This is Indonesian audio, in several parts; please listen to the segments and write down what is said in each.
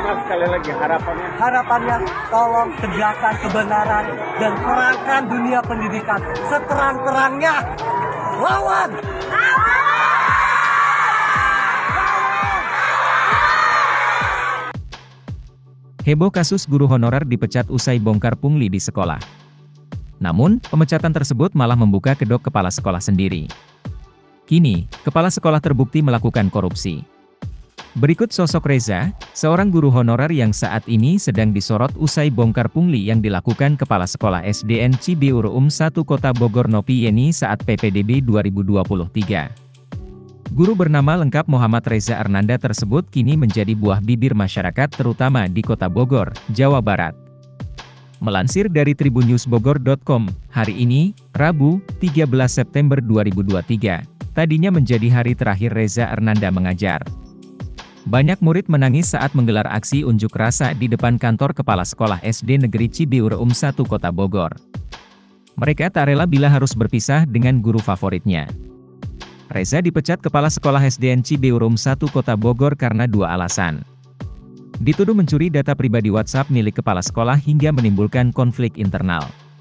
Mas, sekali lagi harapannya. Harapannya tolong tegakkan kebenaran dan terangkan dunia pendidikan seterang-terangnya. Lawan! Heboh kasus guru honorer dipecat usai bongkar pungli di sekolah. Namun, pemecatan tersebut malah membuka kedok kepala sekolah sendiri. Kini, kepala sekolah terbukti melakukan korupsi. Berikut sosok Reza, seorang guru honorer yang saat ini sedang disorot usai bongkar pungli yang dilakukan Kepala Sekolah SDN Cibiur 1 Kota Bogor Nopi Yeni saat PPDB 2023. Guru bernama lengkap Muhammad Reza Arnanda tersebut kini menjadi buah bibir masyarakat terutama di Kota Bogor, Jawa Barat. Melansir dari tribunnewsbogor.com, hari ini, Rabu, 13 September 2023, tadinya menjadi hari terakhir Reza Arnanda mengajar. Banyak murid menangis saat menggelar aksi unjuk rasa di depan kantor Kepala Sekolah SD Negeri Cibiur 1 Kota Bogor. Mereka tak rela bila harus berpisah dengan guru favoritnya. Reza dipecat Kepala Sekolah SDN Cibiur 1 Kota Bogor karena dua alasan. Dituduh mencuri data pribadi WhatsApp milik kepala sekolah hingga menimbulkan konflik internal.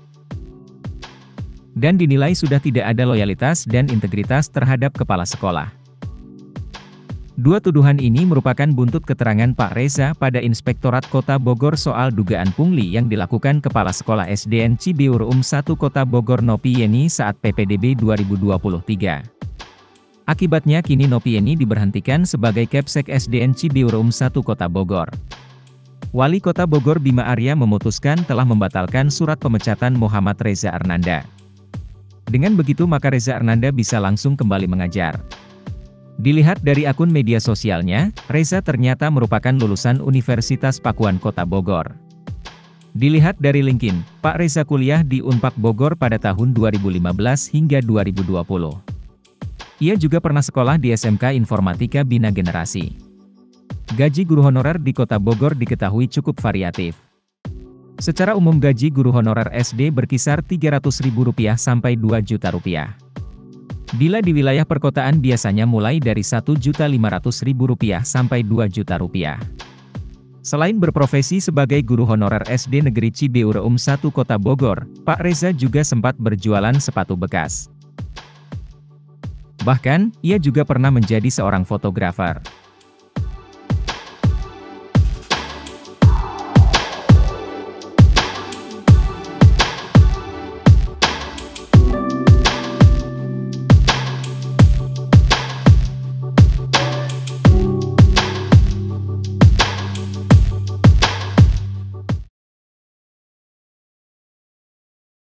Dan dinilai sudah tidak ada loyalitas dan integritas terhadap kepala sekolah. Dua tuduhan ini merupakan buntut keterangan Pak Reza pada Inspektorat Kota Bogor soal dugaan pungli yang dilakukan Kepala Sekolah SDN Cibiur 1 Kota Bogor Nopi Yeni saat PPDB 2023. Akibatnya kini Nopi Yeni diberhentikan sebagai Kapsek SDN Cibiur 1 Kota Bogor. Wali Kota Bogor Bima Arya memutuskan telah membatalkan surat pemecatan Muhammad Reza Arnanda. Dengan begitu maka Reza Arnanda bisa langsung kembali mengajar. Dilihat dari akun media sosialnya, Reza ternyata merupakan lulusan Universitas Pakuan Kota Bogor. Dilihat dari LinkedIn, Pak Reza kuliah di Unpad Bogor pada tahun 2015 hingga 2020. Ia juga pernah sekolah di SMK Informatika Bina Generasi. Gaji guru honorer di Kota Bogor diketahui cukup variatif. Secara umum gaji guru honorer SD berkisar Rp300.000 sampai Rp2.000.000. Bila di wilayah perkotaan biasanya mulai dari Rp1.500.000 sampai Rp2.000.000. Selain berprofesi sebagai guru honorer SD Negeri Cibiur 1 Kota Bogor, Pak Reza juga sempat berjualan sepatu bekas. Bahkan, ia juga pernah menjadi seorang fotografer.